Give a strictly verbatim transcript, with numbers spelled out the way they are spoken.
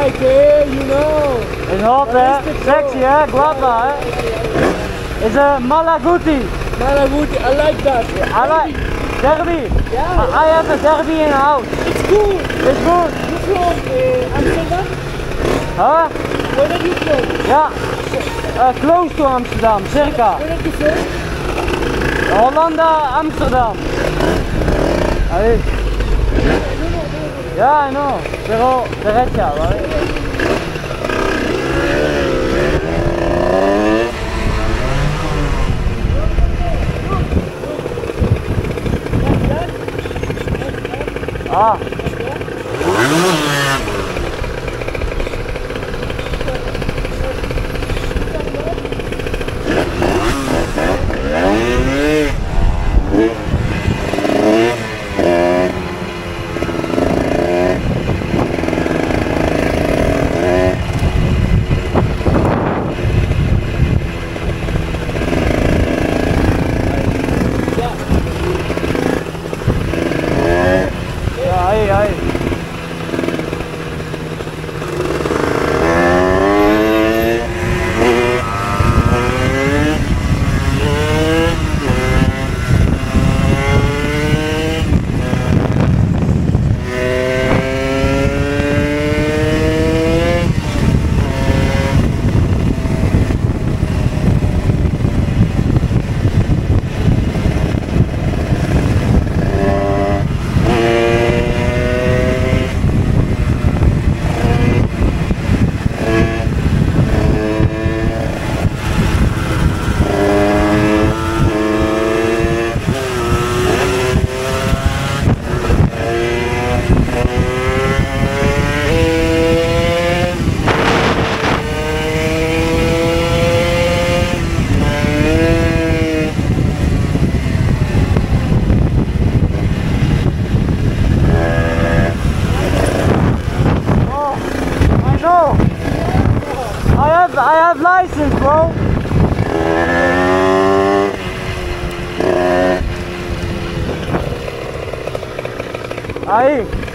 like it, you know. It's hot, eh? Sexy, eh? Guapa, eh? It's a Malaguti. Malaguti, I like that. I like Derbi. Yeah. I have a Derbi in the house. It's good. It's good. You from uh, Amsterdam? Huh? Where are you from? Ja. Uh, close to Amsterdam, circa. Where are you from? Hollanda, Amsterdam. Ahí. Yeah, I know. Pero derecha, ¿vale? Ah. Ahí, ahí. I have license, bro. Aí.